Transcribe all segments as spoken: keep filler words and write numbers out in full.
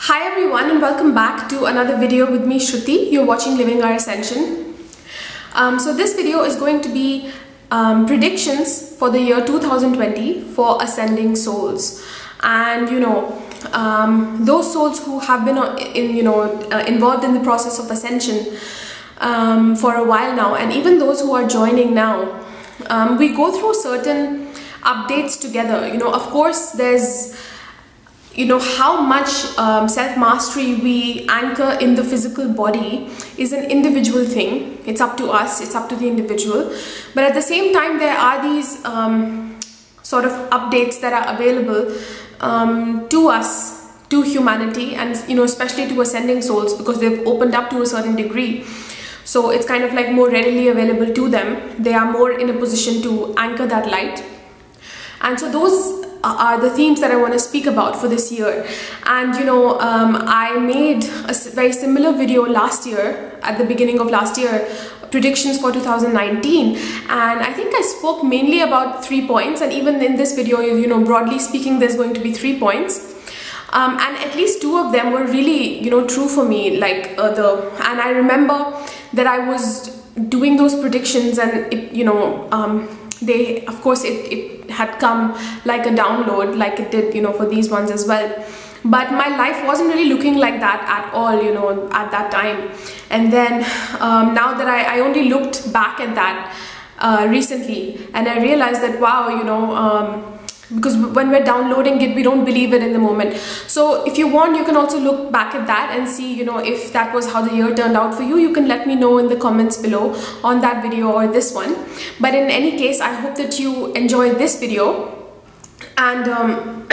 Hi everyone and welcome back to another video with me, Shruti. You're watching Living Our Ascension. Um, so this video is going to be um, predictions for the year two thousand twenty for ascending souls. And you know, um, those souls who have been in, you know, uh, involved in the process of ascension um, for a while now, and even those who are joining now, um, we go through certain updates together. You know, of course, there's you know how much um, self-mastery we anchor in the physical body is an individual thing. It's up to us, it's up to the individual. But at the same time, there are these um, sort of updates that are available um, to us, to humanity, and you know especially to ascending souls, because they've opened up to a certain degree. So it's kind of like more readily available to them. They are more in a position to anchor that light. And so those are the themes that I want to speak about for this year. And you know, um, I made a very similar video last year, at the beginning of last year, predictions for two thousand nineteen, and I think I spoke mainly about three points, and even in this video, you know, broadly speaking, there's going to be three points. Um, and at least two of them were really, you know, true for me. Like uh, the, and I remember that I was doing those predictions, and it, you know, um, they, of course, it, it had come like a download, like it did, you know, for these ones as well. But my life wasn't really looking like that at all, you know, at that time. And then um, now that I, I only looked back at that uh, recently, and I realized that, wow, you know, um, because when we're downloading it, we don't believe it in the moment. So if you want, you can also look back at that and see, you know, if that was how the year turned out for you. You can let me know in the comments below on that video or this one. But in any case, I hope that you enjoyed this video, and um,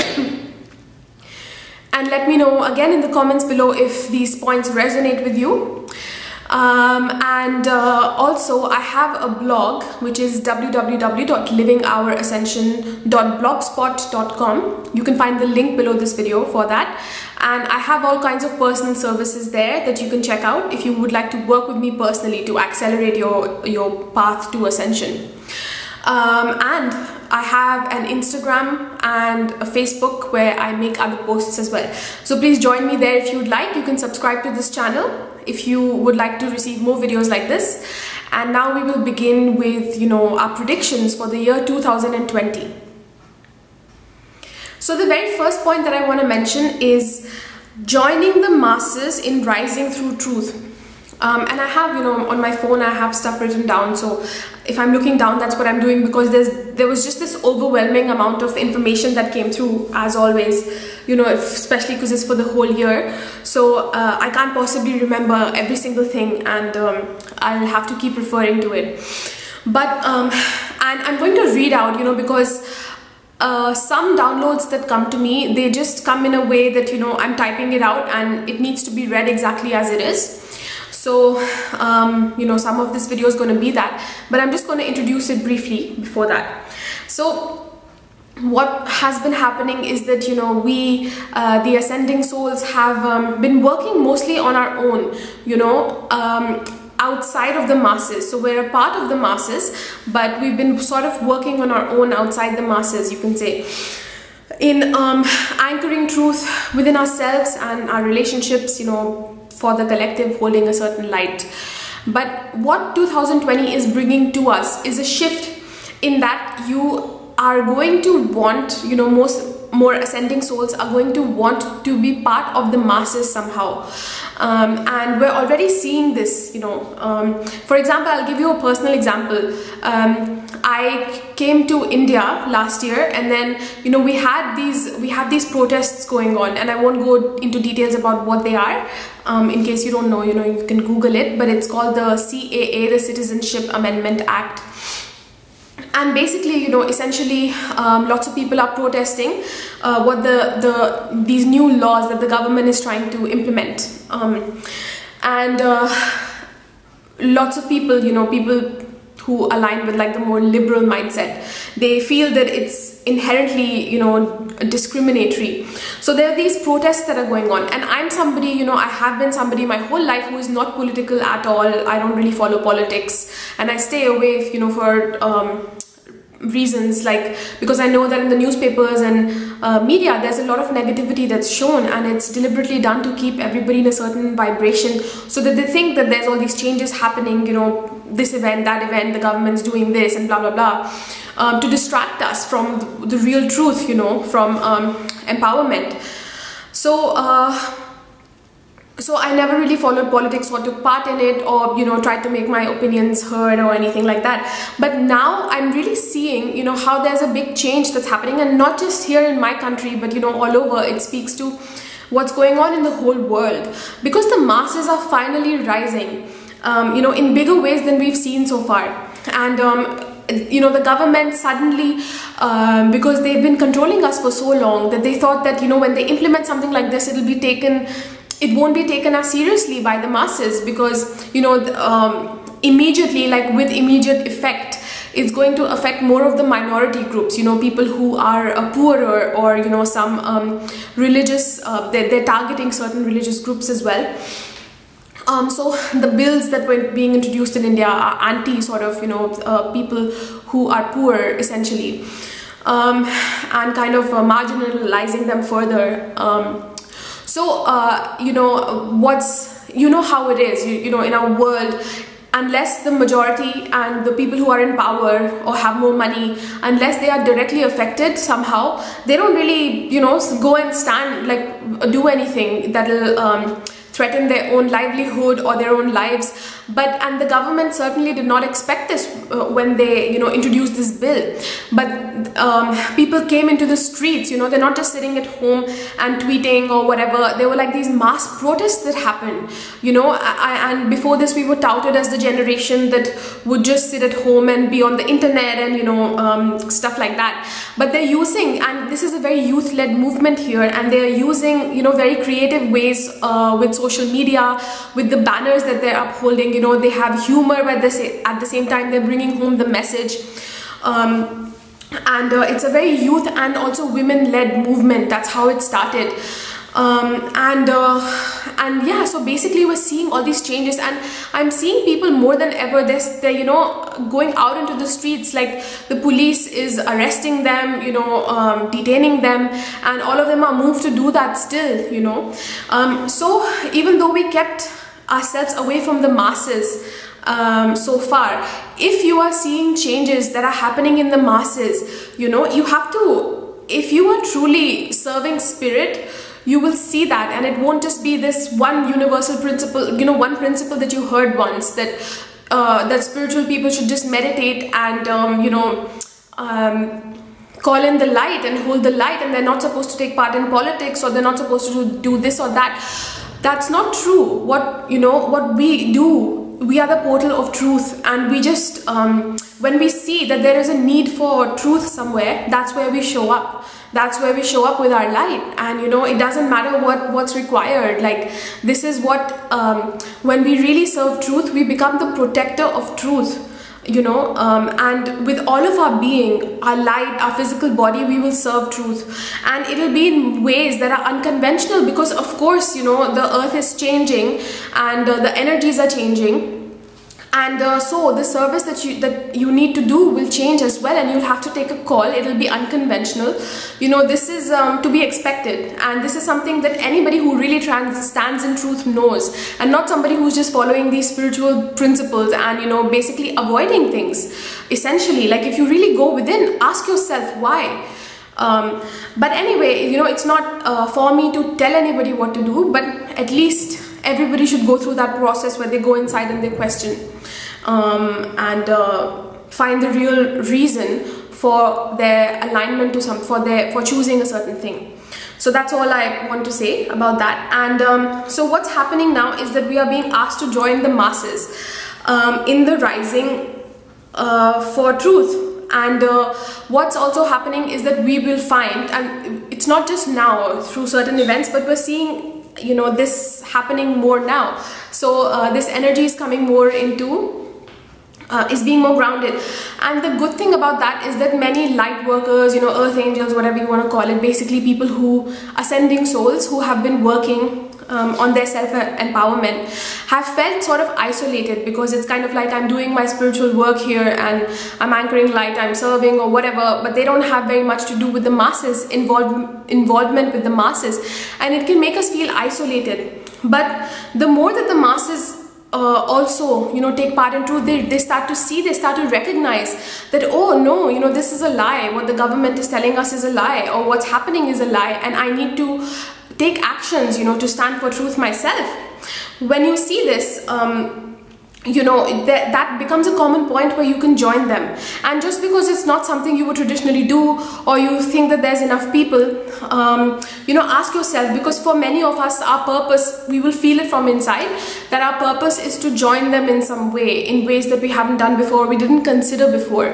and let me know again in the comments below if these points resonate with you. Um, and uh, also I have a blog, which is w w w dot living our ascension dot blogspot dot com. You can find the link below this video for that, and I have all kinds of personal services there that you can check out if you would like to work with me personally to accelerate your your path to ascension. Um, and I have an Instagram and a Facebook where I make other posts as well. So please join me there if you'd like. You can subscribe to this channel if you would like to receive more videos like this. And now we will begin with, you know, our predictions for the year two thousand twenty. So the very first point that I want to mention is joining the masses in rising through truth. Um, and I have, you know, on my phone, I have stuff written down. So if I'm looking down, that's what I'm doing, because there's there was just this overwhelming amount of information that came through, as always, you know, if, especially because it's for the whole year. So uh, I can't possibly remember every single thing, and um, I'll have to keep referring to it. But, um, and I'm going to read out, you know, because uh, some downloads that come to me, they just come in a way that, you know, I'm typing it out and it needs to be read exactly as it is. So, um, you know, some of this video is going to be that, but I'm just going to introduce it briefly before that. So, what has been happening is that, you know, we, uh, the ascending souls, have um, been working mostly on our own, you know, um, outside of the masses. So we're a part of the masses, but we've been sort of working on our own outside the masses, you can say, in um, anchoring truth within ourselves and our relationships, you know, for the collective, holding a certain light. But what two thousand twenty is bringing to us is a shift in that you are going to want, you know, most more ascending souls are going to want to be part of the masses somehow. Um, and we're already seeing this, you know. Um, for example, I'll give you a personal example. Um, I came to India last year, and then, you know, we had these we have these protests going on, and I won't go into details about what they are. Um, in case you don't know, you know, you can Google it, but it's called the C A A, the Citizenship Amendment Act. And basically, you know, essentially, um, lots of people are protesting uh, what the the these new laws that the government is trying to implement, um, and uh, lots of people, you know, people who align with like the more liberal mindset, they feel that it's inherently, you know, discriminatory. So there are these protests that are going on, and I'm somebody, you know, I have been somebody my whole life who is not political at all. I don't really follow politics, and I stay away, you know, for um, reasons, like because I know that in the newspapers and uh, media there's a lot of negativity that's shown, and it's deliberately done to keep everybody in a certain vibration so that they think that there's all these changes happening, you know, this event, that event, the government's doing this and blah blah blah, um, to distract us from the, the real truth, you know, from um, empowerment. So uh, So I never really followed politics or took part in it, or, you know, tried to make my opinions heard or anything like that. But now I'm really seeing, you know, how there's a big change that's happening, and not just here in my country, but, you know, all over. It speaks to what's going on in the whole world, because the masses are finally rising, um, you know, in bigger ways than we've seen so far. And um, you know, the government suddenly, um, because they've been controlling us for so long, that they thought that, you know, when they implement something like this, it'll be taken it won't be taken as seriously by the masses, because, you know, um, immediately, like with immediate effect, it's going to affect more of the minority groups, you know, people who are uh, poorer, or, you know, some um, religious, uh, they're, they're targeting certain religious groups as well. Um, so the bills that were being introduced in India are anti sort of, you know, uh, people who are poor essentially, um, and kind of uh, marginalizing them further. Um, So, uh, you know, what's, you know how it is, you, you know, in our world, unless the majority and the people who are in power or have more money, unless they are directly affected somehow, they don't really, you know, go and stand, like, do anything that'll um, threaten their own livelihood or their own lives. But, and the government certainly did not expect this uh, when they, you know, introduced this bill. But um, people came into the streets, you know, they're not just sitting at home and tweeting or whatever. There were like these mass protests that happened, you know, I, and before this we were touted as the generation that would just sit at home and be on the internet and, you know, um, stuff like that. But they're using, and this is a very youth-led movement here, and they're using, you know, very creative ways uh, with social media, with the banners that they're upholding. You know, they have humor, but at the same time they're bringing home the message. Um, and uh, it's a very youth and also women-led movement. That's how it started. Um, and uh, and yeah, so basically we're seeing all these changes, and I'm seeing people more than ever, they're, they're you know, going out into the streets, like the police is arresting them, you know, um, detaining them, and all of them are moved to do that still, you know. Um, so even though we kept ourselves away from the masses um, so far, if you are seeing changes that are happening in the masses, you know, you have to, if you are truly serving spirit, you will see that, and it won't just be this one universal principle, you know, one principle that you heard once, that uh, that spiritual people should just meditate and um, you know, um, call in the light and hold the light, and they're not supposed to take part in politics, or they're not supposed to do, do this or that. That's not true. What, you know, what we do, we are the portal of truth, and we just um, when we see that there is a need for truth somewhere, that's where we show up. That's where we show up with our light. And, you know, it doesn't matter what what's required. Like, this is what um, when we really serve truth, we become the protector of truth, you know, um, and with all of our being, our light, our physical body, we will serve truth. And it'll be in ways that are unconventional, because of course, you know, the earth is changing, and uh, the energies are changing. And uh, so the service that you that you need to do will change as well, and you'll have to take a call. It'll be unconventional. You know, this is um, to be expected, and this is something that anybody who really trans stands in truth knows, and not somebody who's just following these spiritual principles and, you know, basically avoiding things. Essentially, like, if you really go within, ask yourself why. Um, but anyway, you know, it's not uh, for me to tell anybody what to do, but at least everybody should go through that process where they go inside and they question um, and uh, find the real reason for their alignment to some, for their, for choosing a certain thing. So that's all I want to say about that. And um, so what's happening now is that we are being asked to join the masses um, in the rising uh, for truth. And uh, what's also happening is that we will find, and it's not just now through certain events, but we're seeing, you know, this happening more now. So uh, this energy is coming more into uh, is being more grounded. And the good thing about that is that many light workers, you know, earth angels, whatever you want to call it, basically people who, ascending souls who have been working um, on their self-empowerment have felt sort of isolated, because it's kind of like I'm doing my spiritual work here and I'm anchoring light, I'm serving or whatever, but they don't have very much to do with the masses, involve, involvement with the masses, and it can make us feel isolated. But the more that the masses Uh, also, you know, take part in truth, they, they start to see, they start to recognize that, oh no, you know, this is a lie, what the government is telling us is a lie, or what's happening is a lie, and I need to take actions, you know, to stand for truth myself. When you see this, um, you know, that, that becomes a common point where you can join them. And just because it's not something you would traditionally do, or you think that there's enough people, um, you know, ask yourself, because for many of us, our purpose, we will feel it from inside, that our purpose is to join them in some way, in ways that we haven't done before, we didn't consider before.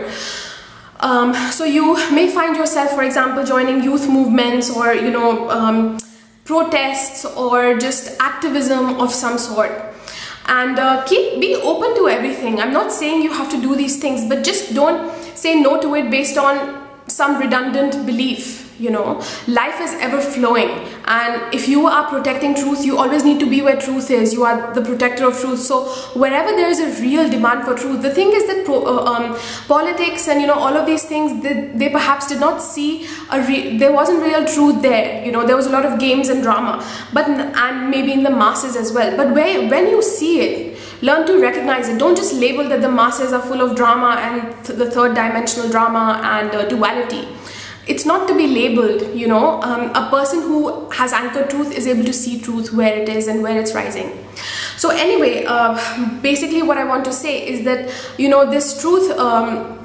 Um, so you may find yourself, for example, joining youth movements, or, you know, um, protests, or just activism of some sort. And uh, keep being open to everything. I'm not saying you have to do these things, but just don't say no to it based on some redundant belief. You know, life is ever flowing, and if you are protecting truth, you always need to be where truth is. You are the protector of truth. So wherever there is a real demand for truth, the thing is that pro, uh, um, politics and, you know, all of these things, they, they perhaps did not see a re there wasn't real truth there. You know, there was a lot of games and drama, but and maybe in the masses as well. But where, when you see it, learn to recognize it. Don't just label that the masses are full of drama and th the third dimensional drama and uh, duality. It's not to be labeled, you know. Um, a person who has anchored truth is able to see truth where it is and where it's rising. So anyway, uh, basically what I want to say is that, you know, this truth, um,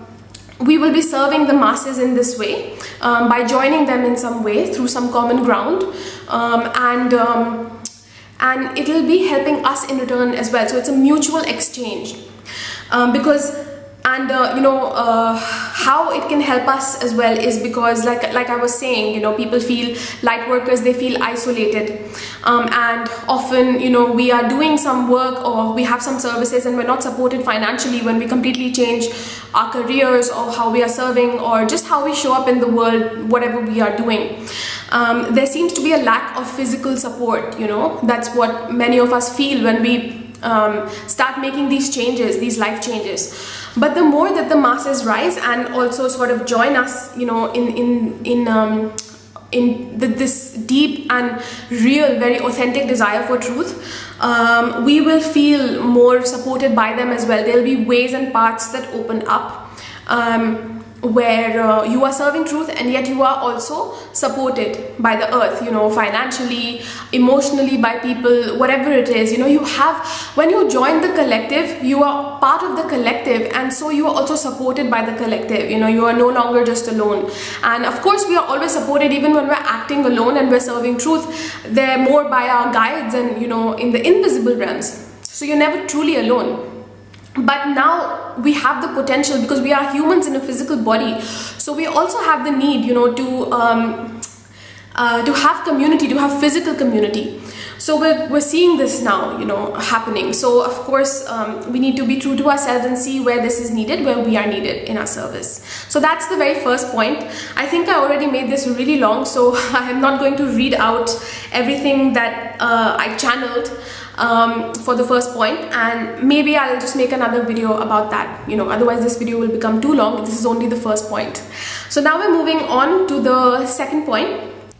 we will be serving the masses in this way, um, by joining them in some way through some common ground, um, and um, and it will be helping us in return as well. So it's a mutual exchange, um, because and uh, you know, uh, how it can help us as well is because, like like I was saying, you know, people feel, light workers, they feel isolated, um, and often, you know, we are doing some work or we have some services and we're not supported financially when we completely change our careers or how we are serving or just how we show up in the world, whatever we are doing. Um, there seems to be a lack of physical support, you know. That's what many of us feel when we um, start making these changes, these life changes. But the more that the masses rise and also sort of join us, you know, in in in um, in the, this deep and real, very authentic desire for truth, um, we will feel more supported by them as well. There'll be ways and paths that open up, um, where uh, you are serving truth and yet you are also supported by the earth, you know, financially, emotionally, by people, whatever it is. You know, you have, when you join the collective, you are part of the collective, and so you are also supported by the collective. You know, you are no longer just alone. And of course we are always supported, even when we're acting alone and we're serving truth, they're more by our guides and, you know, in the invisible realms. So you're never truly alone. But now we have the potential, because we are humans in a physical body, so we also have the need, you know, to um, uh, to have community, to have physical community. So we're, we're seeing this now, you know, happening. So of course um, we need to be true to ourselves and see where this is needed, where we are needed in our service. So that's the very first point. I think I already made this really long, so I am not going to read out everything that uh, I channeled um, for the first point, and maybe I'll just make another video about that, you know, otherwise this video will become too long. This is only the first point. So now we're moving on to the second point.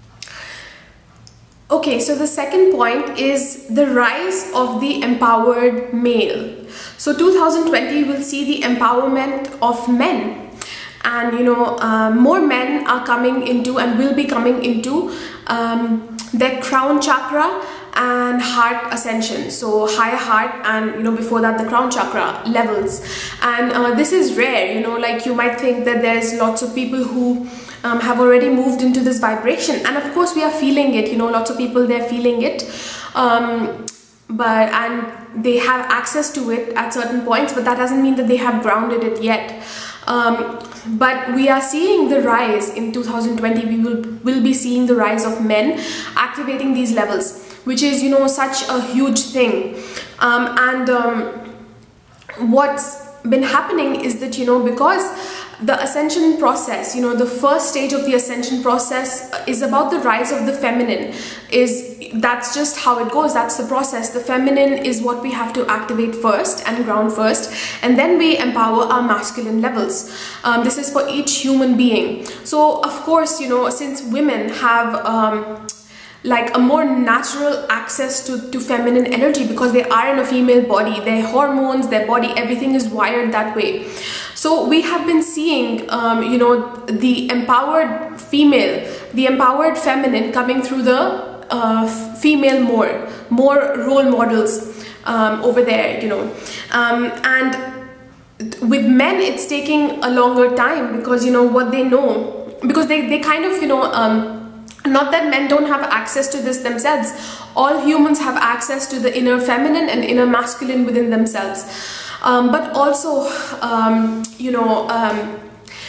Okay, so the second point is the rise of the empowered male. So two thousand twenty will see the empowerment of men, and, you know, uh, more men are coming into and will be coming into um, their crown chakra and heart ascension. So higher heart and, you know, before that the crown chakra levels. And uh, this is rare, you know, like you might think that there's lots of people who Um, have already moved into this vibration, and of course we are feeling it, you know, lots of people, they're feeling it, um, but and they have access to it at certain points, but that doesn't mean that they have grounded it yet. Um, but we are seeing the rise in two thousand twenty. We will will be seeing the rise of men activating these levels, which is, you know, such a huge thing. Um, and um, what's been happening is that, you know, because the ascension process, you know, the first stage of the ascension process is about the rise of the feminine, is that's just how it goes. That's the process. The feminine is what we have to activate first and ground first, and then we empower our masculine levels. Um, this is for each human being. So of course, you know, since women have um, like a more natural access to, to feminine energy, because they are in a female body, their hormones, their body, everything is wired that way. So we have been seeing, um, you know, the empowered female, the empowered feminine coming through the uh, female more, more role models um, over there, you know. Um, and with men, it's taking a longer time, because, you know, what they know, because they, they kind of, you know, um, not that men don't have access to this themselves. All humans have access to the inner feminine and inner masculine within themselves. Um, but also, um, you know, um,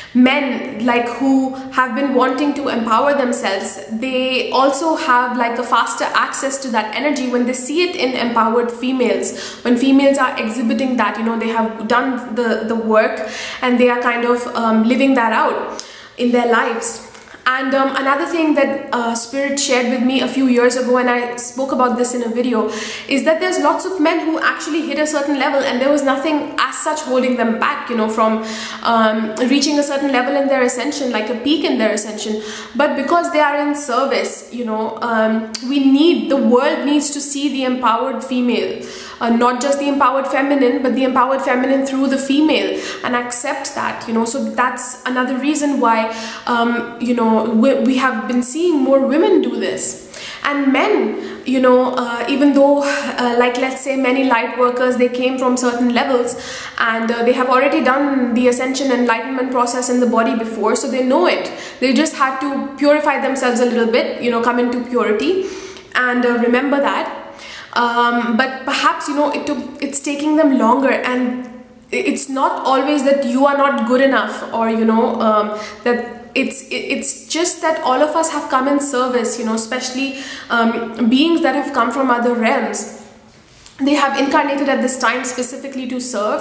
men like who have been wanting to empower themselves, they also have like a faster access to that energy when they see it in empowered females. When females are exhibiting that, you know, they have done the, the work, and they are kind of um, living that out in their lives. And um, another thing that uh, Spirit shared with me a few years ago, and I spoke about this in a video, is that there's lots of men who actually hit a certain level and there was nothing as such holding them back, you know, from um, reaching a certain level in their ascension, like a peak in their ascension. But because they are in service, you know, um, we need, the world needs to see the empowered female. Uh, not just the empowered feminine, but the empowered feminine through the female, and accept that, you know. So that's another reason why, um, you know, we, we have been seeing more women do this. And men, you know, uh, even though, uh, like let's say many light workers, they came from certain levels, and uh, they have already done the ascension enlightenment process in the body before, so they know it. They just had to purify themselves a little bit, you know, come into purity, and uh, remember that. Um, but perhaps, you know, it took, it's taking them longer, and it's not always that you are not good enough, or, you know, um, that it's, it's just that all of us have come in service, you know, especially um, beings that have come from other realms. They have incarnated at this time specifically to serve.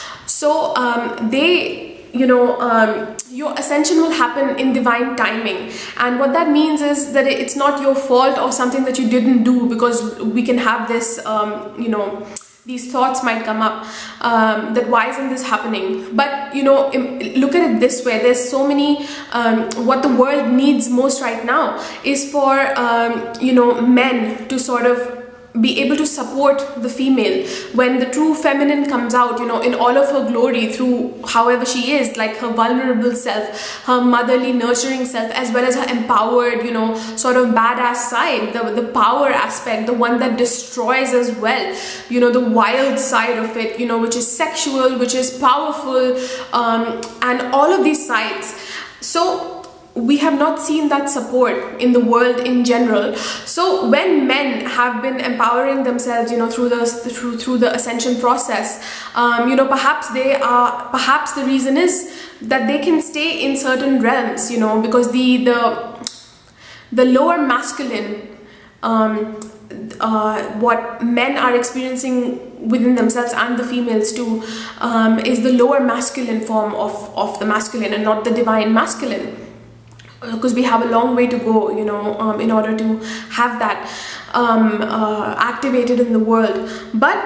So um, they, you know, um, your ascension will happen in divine timing, and what that means is that it's not your fault or something that you didn't do, because we can have this, um, you know, these thoughts might come up, um, that why isn't this happening? But, you know, look at it this way, there's so many, um, what the world needs most right now is for, um, you know, men to sort of be able to support the female when the true feminine comes out, you know, in all of her glory, through however she is, like her vulnerable self, her motherly nurturing self, as well as her empowered, you know, sort of badass side, the, the power aspect, the one that destroys as well, you know, the wild side of it, you know, which is sexual, which is powerful, um, and all of these sides. So we have not seen that support in the world in general. So when men have been empowering themselves, you know, through the through through the ascension process, um, you know, perhaps they are, perhaps the reason is that they can stay in certain realms, you know, because the the the lower masculine, um, uh, what men are experiencing within themselves, and the females too, um, is the lower masculine form of of the masculine, and not the divine masculine. Because we have a long way to go, you know, um, in order to have that um, uh, activated in the world. But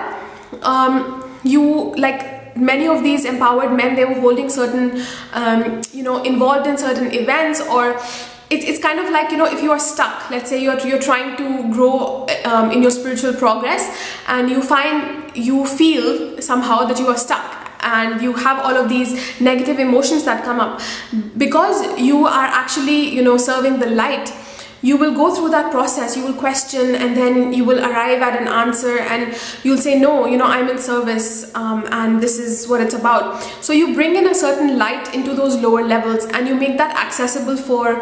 um, you, like many of these empowered men, they were holding certain, um, you know, involved in certain events, or it's, it's kind of like, you know, if you are stuck, let's say you're, you're trying to grow um, in your spiritual progress, and you find, you feel somehow that you are stuck, and you have all of these negative emotions that come up, because you are actually, you know, serving the light. You will go through that process, you will question, and then you will arrive at an answer, and you'll say, no, you know, I'm in service, um, and this is what it's about. So you bring in a certain light into those lower levels, and you make that accessible for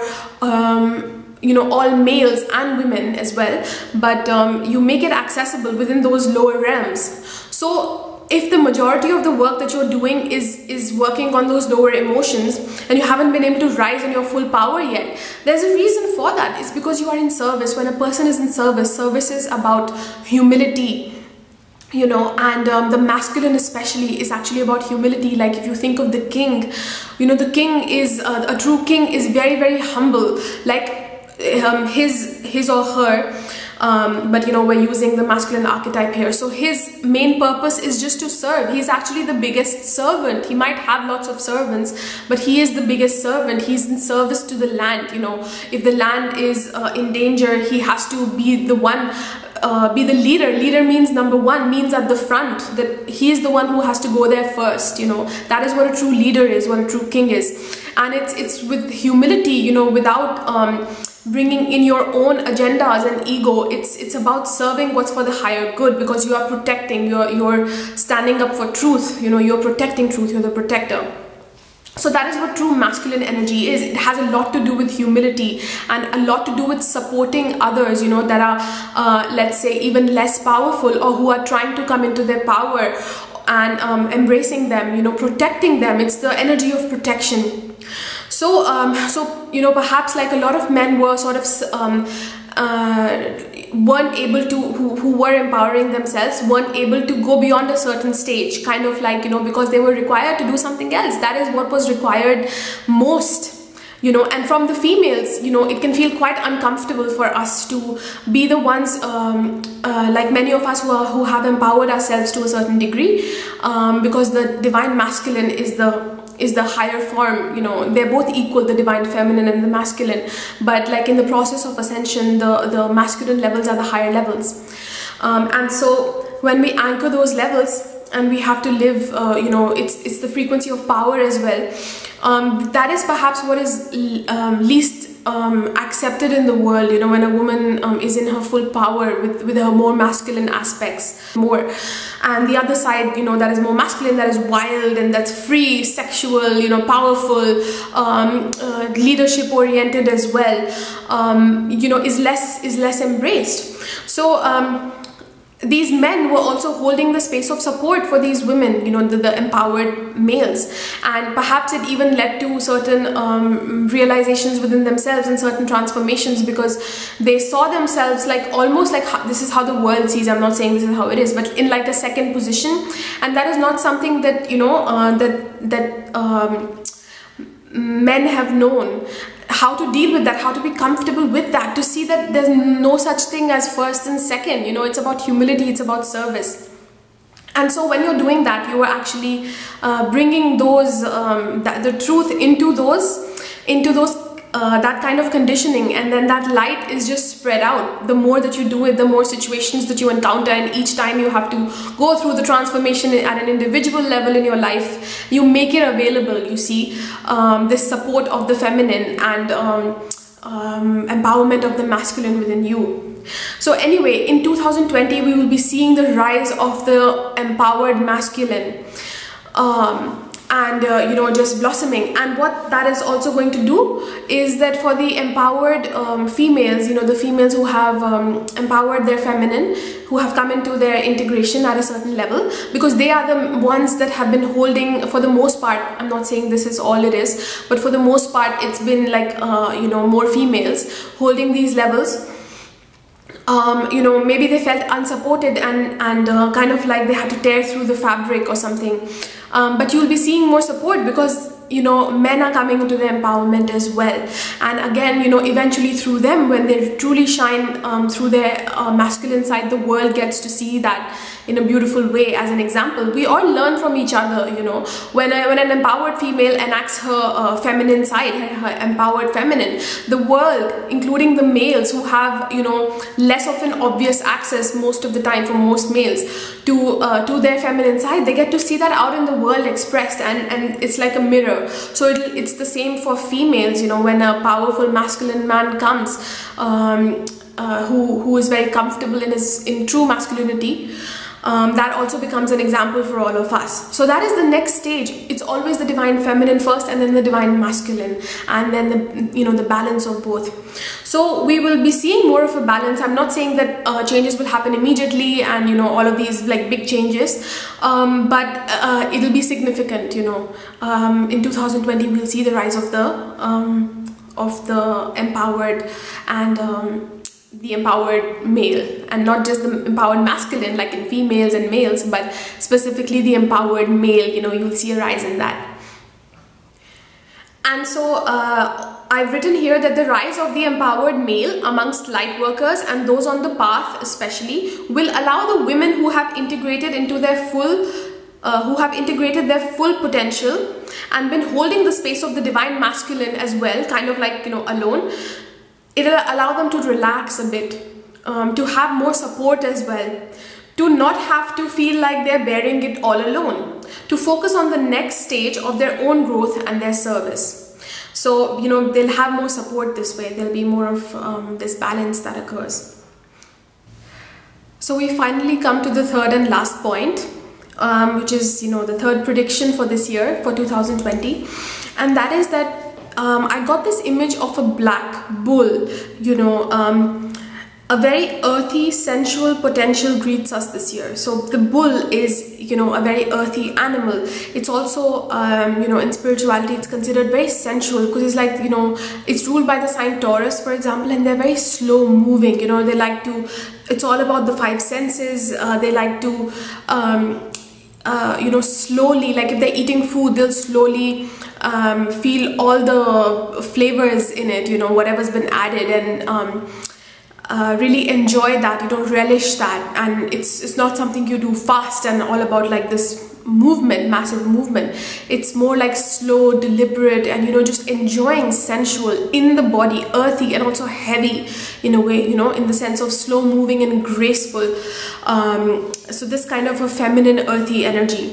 um, you know, all males and women as well, but um, you make it accessible within those lower realms. So if the majority of the work that you're doing is is working on those lower emotions, and you haven't been able to rise in your full power yet, there's a reason for that. It's because you are in service. When a person is in service, service is about humility, you know, and um, the masculine especially is actually about humility. Like if you think of the king, you know, the king is uh, a true king is very very humble. Like um, his his or her um, but you know, we're using the masculine archetype here. So his main purpose is just to serve. He's actually the biggest servant. He might have lots of servants, but he is the biggest servant. He's in service to the land. You know, if the land is uh, in danger, he has to be the one, uh, be the leader. Leader means number one, means at the front, that he is the one who has to go there first. You know, that is what a true leader is, what a true king is. And it's it's with humility, you know, without um, bringing in your own agendas and ego. It's it's about serving what's for the higher good, because you are protecting, you're you're standing up for truth. You know, you're protecting truth. You're the protector. So that is what true masculine energy is. It has a lot to do with humility and a lot to do with supporting others, you know, that are, uh, let's say, even less powerful, or who are trying to come into their power, and um, embracing them, you know, protecting them. It's the energy of protection. So, um, so you know, perhaps like a lot of men were sort of um, uh, weren't able to, who, who were empowering themselves, weren't able to go beyond a certain stage, kind of like, you know, because they were required to do something else. That is what was required most. You know, and from the females, you know, it can feel quite uncomfortable for us to be the ones, um, uh, like many of us who, are, who have empowered ourselves to a certain degree, um, because the divine masculine is the is the higher form. You know, they're both equal, the divine feminine and the masculine, but like in the process of ascension, the the masculine levels are the higher levels, um, and so when we anchor those levels, and we have to live, uh, you know, it's it's the frequency of power as well. Um, that is perhaps what is um, least um, accepted in the world, you know, when a woman um, is in her full power with, with her more masculine aspects more. And the other side, you know, that is more masculine, that is wild and that's free, sexual, you know, powerful, um, uh, leadership oriented as well, um, you know, is less, is less embraced. So, um, these men were also holding the space of support for these women, you know, the, the empowered males, and perhaps it even led to certain um, realizations within themselves and certain transformations, because they saw themselves like almost like how, this is how the world sees. I'm not saying this is how it is, but in like a second position, and that is not something that, you know, uh, that that um, men have known how to deal with that, how to be comfortable with that, to see that there's no such thing as first and second. You know, it's about humility, it's about service. And so when you're doing that, you are actually uh, bringing those um, that, the truth into those into those uh, that kind of conditioning, and then that light is just spread out. The more that you do it, the more situations that you encounter, and each time you have to go through the transformation at an individual level in your life, you make it available. You see, um, this support of the feminine and um, um, empowerment of the masculine within you. So anyway, in two thousand twenty, we will be seeing the rise of the empowered masculine. Um, and uh, you know, just blossoming. And what that is also going to do is that for the empowered um, females, you know, the females who have um, empowered their feminine, who have come into their integration at a certain level, because they are the ones that have been holding, for the most part, I'm not saying this is all it is, but for the most part it's been like uh, you know, more females holding these levels. Um, you know, maybe they felt unsupported and, and uh, kind of like they had to tear through the fabric or something. Um, but you'll be seeing more support, because, you know, men are coming into their empowerment as well. And again, you know, eventually through them, when they truly shine um, through their uh, masculine side, the world gets to see that in a beautiful way. As an example, we all learn from each other. You know, when, a, when an empowered female enacts her uh, feminine side, her, her empowered feminine, the world, including the males who have, you know, less of an obvious access most of the time for most males to uh, to their feminine side, they get to see that out in the world expressed, and and it's like a mirror. So it, it's the same for females. You know, when a powerful masculine man comes, um, uh, who who is very comfortable in his in true masculinity, Um, that also becomes an example for all of us. So that is the next stage. It's always the divine feminine first, and then the divine masculine, and then the, you know, the balance of both. So we will be seeing more of a balance. I'm not saying that uh, changes will happen immediately, and you know, all of these like big changes, um, but uh, it'll be significant. You know, um, in two thousand twenty we'll see the rise of the um, of the empowered and um, the empowered male, and not just the empowered masculine like in females and males, but specifically the empowered male. You know, you'll see a rise in that. And so uh, I've written here that the rise of the empowered male amongst light workers and those on the path especially will allow the women who have integrated into their full uh, who have integrated their full potential and been holding the space of the divine masculine as well, kind of like, you know, alone. It'll allow them to relax a bit, um, to have more support as well, to not have to feel like they're bearing it all alone, to focus on the next stage of their own growth and their service. So, you know, they'll have more support this way. There'll be more of um, this balance that occurs. So we finally come to the third and last point, um, which is, you know, the third prediction for this year, for two thousand twenty. And that is that um, I got this image of a black bull, you know, um, a very earthy, sensual potential greets us this year. So the bull is, you know, a very earthy animal. It's also, um, you know, in spirituality, it's considered very sensual because it's like, you know, it's ruled by the sign Taurus, for example, and they're very slow moving. You know, they like to, it's all about the five senses. Uh, they like to, um, uh, you know, slowly, like if they're eating food, they'll slowly um, feel all the flavors in it, you know, whatever's been added, and um, Uh, really enjoy that, you know, relish that. And it's, it's not something you do fast and all about like this movement, massive movement. It's more like slow, deliberate, and, you know, just enjoying sensual in the body, earthy and also heavy in a way, you know, in the sense of slow moving and graceful. Um, so this kind of a feminine, earthy energy.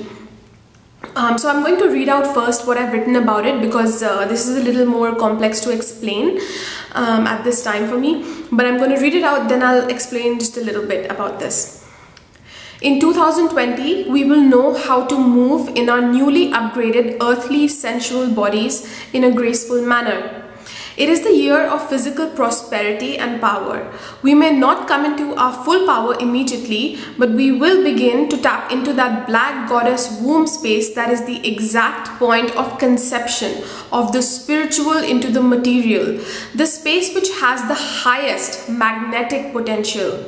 Um, so I'm going to read out first what I've written about it, because uh, this is a little more complex to explain um, at this time for me. But I'm going to read it out, then I'll explain just a little bit about this. In two thousand twenty, we will know how to move in our newly upgraded earthly sensual bodies in a graceful manner. It is the year of physical prosperity and power. We may not come into our full power immediately, but we will begin to tap into that black goddess womb space that is the exact point of conception of the spiritual into the material, the space which has the highest magnetic potential.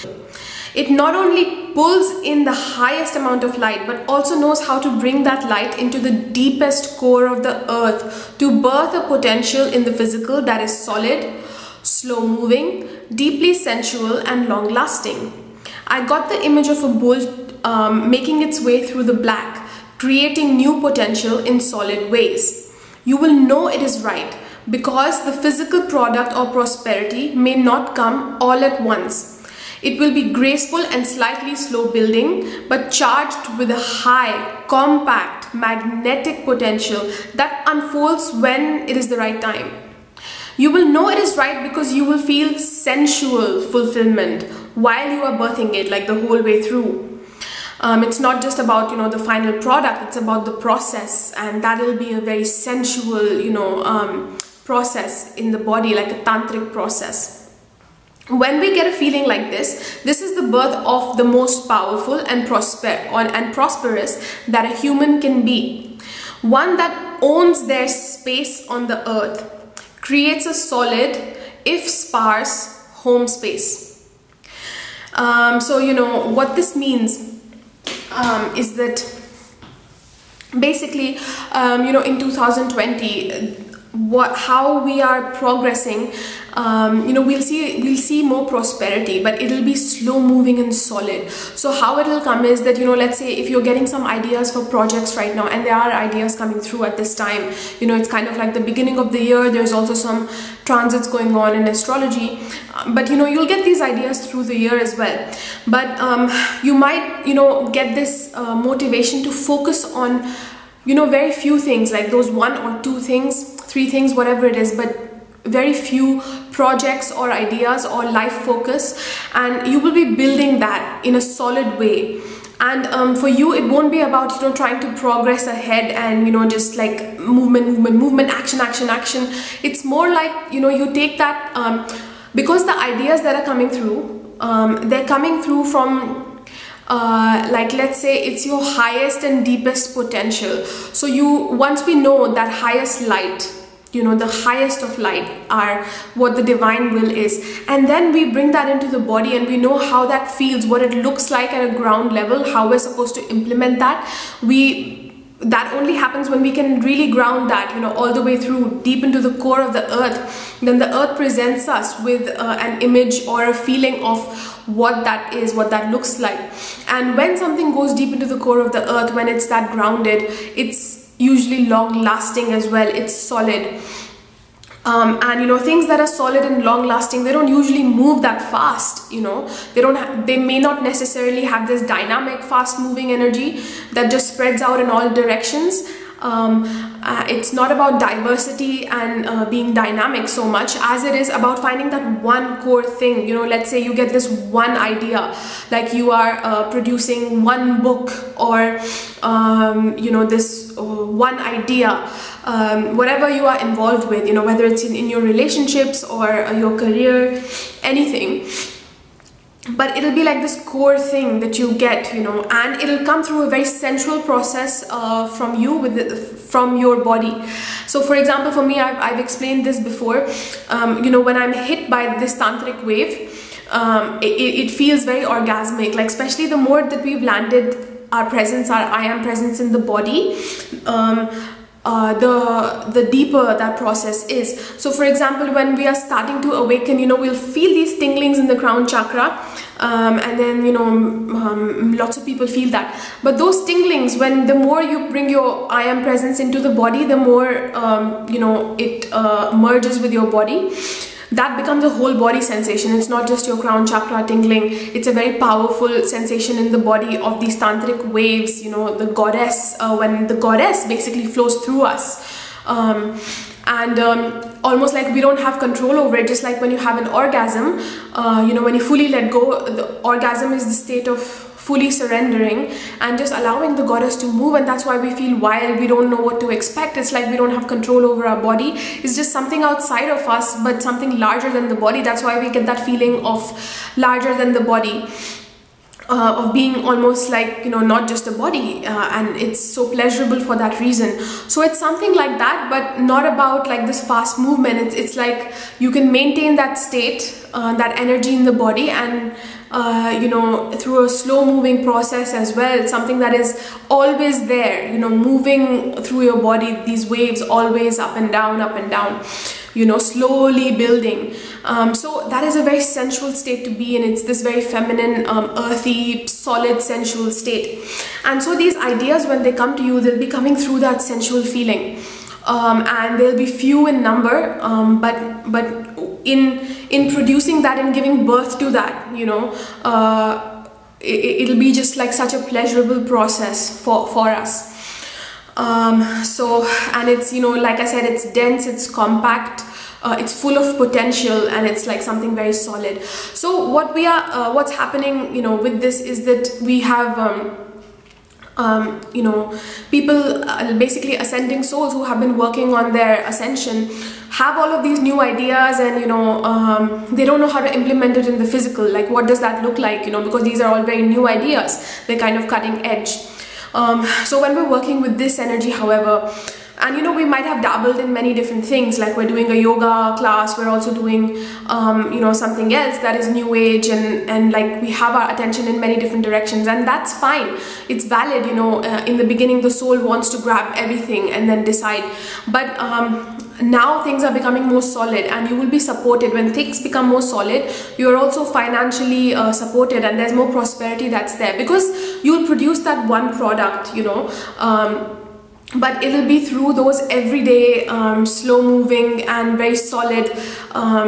It not only pulls in the highest amount of light, but also knows how to bring that light into the deepest core of the earth to birth a potential in the physical that is solid, slow moving, deeply sensual and long lasting. I got the image of a bull um, making its way through the black, creating new potential in solid ways. You will know it is right because the physical product or prosperity may not come all at once. It will be graceful and slightly slow building, but charged with a high, compact, magnetic potential that unfolds when it is the right time. You will know it is right because you will feel sensual fulfillment while you are birthing it, like the whole way through. Um, it's not just about, you know, the final product, it's about the process, and that will be a very sensual, you know, um, process in the body, like a tantric process. When we get a feeling like this, this is the birth of the most powerful and prosper and prosperous that a human can be. One that owns their space on the earth, creates a solid, if sparse, home space. Um, so, you know, what this means um, is that basically, um, you know, in two thousand twenty, what how we are progressing, um, you know, we'll see we'll see more prosperity, but it'll be slow moving and solid. So how it'll come is that, you know, let's say if you're getting some ideas for projects right now, and there are ideas coming through at this time, you know, it's kind of like the beginning of the year. There's also some transits going on in astrology, but you know, you'll get these ideas through the year as well. But um, you might, you know, get this uh, motivation to focus on, you know, very few things, like those one or two things, three things, whatever it is, but very few projects or ideas or life focus, and you will be building that in a solid way. And um, for you, it won't be about, you know, trying to progress ahead and, you know, just like movement, movement, movement, action, action, action. It's more like, you know, you take that, um, because the ideas that are coming through, um, they're coming through from Uh, like, let's say it's your highest and deepest potential. So you, once we know that highest light, you know, the highest of light are what the divine will is, and then we bring that into the body and we know how that feels, what it looks like at a ground level, how we're supposed to implement that. We that only happens when we can really ground that, you know, all the way through deep into the core of the earth. Then the earth presents us with uh, an image or a feeling of what that is, what that looks like. And when something goes deep into the core of the earth, when it's that grounded, it's usually long lasting as well. It's solid. Um, and you know, things that are solid and long lasting, they don't usually move that fast. You know, they don't ha they may not necessarily have this dynamic, fast moving energy that just spreads out in all directions. Um, uh, it's not about diversity and uh, being dynamic so much as it is about finding that one core thing. You know, let's say you get this one idea, like you are uh, producing one book, or um, you know, this uh, one idea, um, whatever you are involved with, you know, whether it's in, in your relationships or uh, your career, anything. But it'll be like this core thing that you get, you know, and it'll come through a very central process uh, from you, with the, from your body. So for example, for me, I've, I've explained this before, um, you know, when I'm hit by this tantric wave, um, it, it feels very orgasmic, like especially the more that we've landed our presence, our I am presence in the body, um, Uh, the the deeper that process is. So for example, when we are starting to awaken, you know, we'll feel these tinglings in the crown chakra, um, and then, you know, um, lots of people feel that. But those tinglings, when the more you bring your I am presence into the body, the more um, you know, it uh, merges with your body. That becomes a whole body sensation. It's not just your crown chakra tingling. It's a very powerful sensation in the body of these tantric waves, you know, the goddess, uh, when the goddess basically flows through us. Um, and um, almost like we don't have control over it, just like when you have an orgasm, uh, you know, when you fully let go, the orgasm is the state of fully surrendering and just allowing the goddess to move. And that's why we feel wild, we don't know what to expect. It's like we don't have control over our body. It's just something outside of us, but something larger than the body. That's why we get that feeling of larger than the body, uh, of being almost like, you know, not just a body, uh, and it's so pleasurable for that reason. So it's something like that, but not about like this fast movement. It's, it's like you can maintain that state, uh, that energy in the body, and Uh, you know, through a slow moving process as well. It's something that is always there, you know, moving through your body, these waves always up and down, up and down, you know, slowly building. Um, so that is a very sensual state to be in. It's this very feminine, um, earthy, solid, sensual state. And so these ideas, when they come to you, they'll be coming through that sensual feeling. Um, and they'll be few in number, um, but but in in producing that and giving birth to that, you know, uh, it, it'll be just like such a pleasurable process for for us. Um, so, and it's, you know, like I said, it's dense, it's compact, uh, it's full of potential, and it's like something very solid. So what we are, uh, what's happening, you know, with this is that we have. Um, Um, you know, people, uh, basically ascending souls who have been working on their ascension, have all of these new ideas, and you know, um, they don't know how to implement it in the physical. Like, what does that look like? You know, because these are all very new ideas. They're kind of cutting edge. Um, so when we're working with this energy, however, and you know, we might have dabbled in many different things, like we're doing a yoga class, we're also doing, um, you know, something else that is new age, and, and like we have our attention in many different directions, and that's fine. It's valid, you know, uh, in the beginning the soul wants to grab everything and then decide. But um, now things are becoming more solid, and you will be supported. When things become more solid, you're also financially uh, supported, and there's more prosperity that's there, because you'll produce that one product, you know, um, but it'll be through those everyday, um, slow moving and very solid um,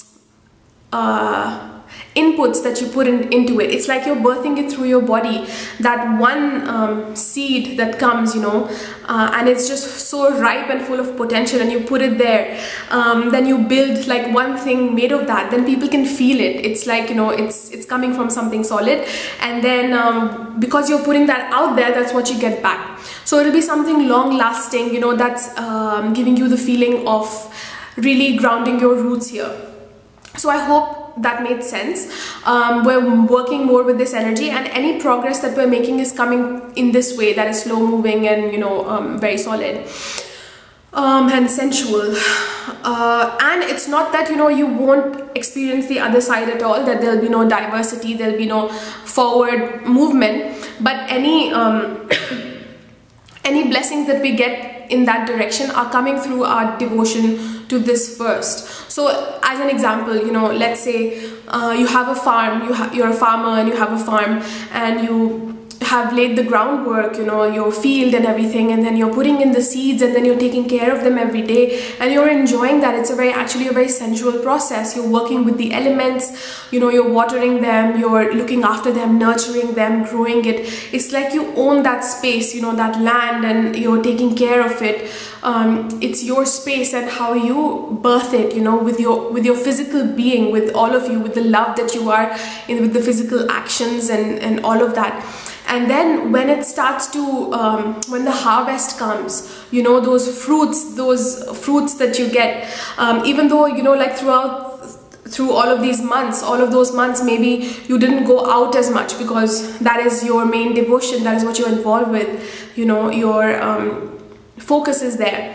uh, inputs that you put in, into it. It's like you're birthing it through your body, that one um, seed that comes, you know, uh, and it's just so ripe and full of potential, and you put it there. Um, then you build like one thing made of that, then people can feel it. It's like, you know, it's it's coming from something solid, and then um, because you're putting that out there, that's what you get back. So it'll be something long lasting, you know, that's um, giving you the feeling of really grounding your roots here. So I hope that made sense. Um, we're working more with this energy, and any progress that we're making is coming in this way, that is slow moving and, you know, um, very solid. Um, and sensual, uh, and it's not that, you know, you won't experience the other side at all, that there'll be no diversity, there'll be no forward movement, but any um, any blessings that we get in that direction are coming through our devotion to this first. So as an example, you know, let's say uh, you have a farm, you ha you're a farmer and you have a farm, and you have laid the groundwork, you know, your field and everything, and then you're putting in the seeds, and then you're taking care of them every day, and you're enjoying that. It's a very actually a very sensual process. You're working with the elements, you know, you're watering them, you're looking after them, nurturing them, growing it. It's like you own that space, you know, that land, and you're taking care of it. Um, it's your space, and how you birth it, you know, with your with your physical being, with all of you, with the love that you are in, with the physical actions and and all of that. And then when it starts to, um, when the harvest comes, you know, those fruits, those fruits that you get, um, even though, you know, like throughout, through all of these months, all of those months, maybe you didn't go out as much because that is your main devotion, that is what you're involved with, you know, your um, focus is there.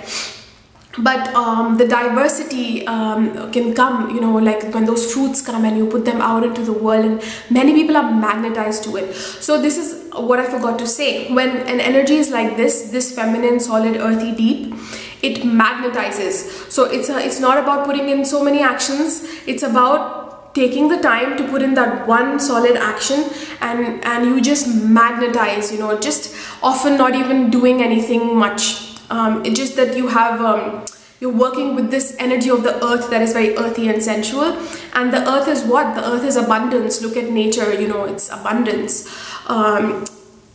But um, the diversity um, can come, you know, like when those fruits come and you put them out into the world, and many people are magnetized to it. So this is what I forgot to say. When an energy is like this, this feminine, solid, earthy, deep, it magnetizes. So it's, a, it's not about putting in so many actions. It's about taking the time to put in that one solid action, and, and you just magnetize, you know, just often not even doing anything much. Um, it's just that you have, um, you're working with this energy of the earth that is very earthy and sensual. And the earth is what? The earth is abundance. Look at nature, you know, it's abundance. Um,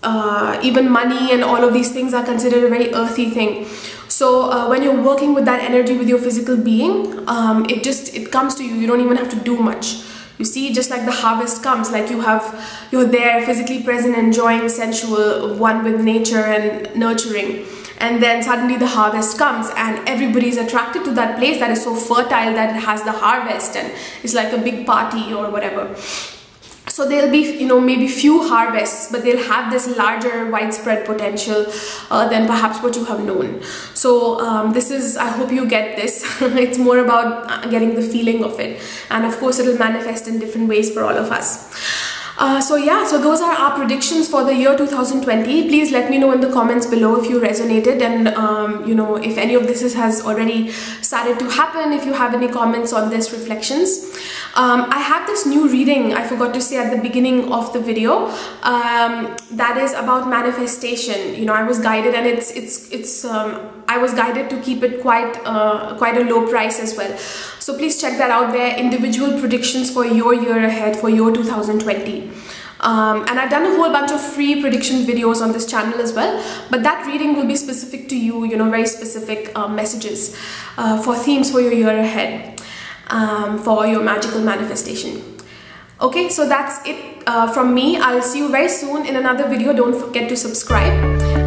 uh, even money and all of these things are considered a very earthy thing. So uh, when you're working with that energy with your physical being, um, it just, it comes to you. You don't even have to do much. You see, just like the harvest comes, like you have, you're there physically present, enjoying sensual, one with nature and nurturing. And then suddenly the harvest comes, and everybody is attracted to that place that is so fertile that it has the harvest, and it's like a big party or whatever. So there'll be, you know, maybe few harvests, but they'll have this larger widespread potential uh, than perhaps what you have known. So um, this is, I hope you get this. It's more about getting the feeling of it. And of course, it'll manifest in different ways for all of us. Uh, so yeah, so those are our predictions for the year two thousand twenty. Please let me know in the comments below if you resonated, and um, you know, if any of this is, has already started to happen, if you have any comments on this reflections. Um, I have this new reading I forgot to say at the beginning of the video, um, that is about manifestation. You know, I was guided, and it's it's it's um, I was guided to keep it quite uh, quite a low price as well. So please check that out there. Individual predictions for your year ahead, for your two thousand twenty. Um, and I've done a whole bunch of free prediction videos on this channel as well, but that reading will be specific to you, you know, very specific uh, messages uh, for themes for your year ahead, um, for your magical manifestation. Okay, so that's it uh, from me. I'll see you very soon in another video. Don't forget to subscribe.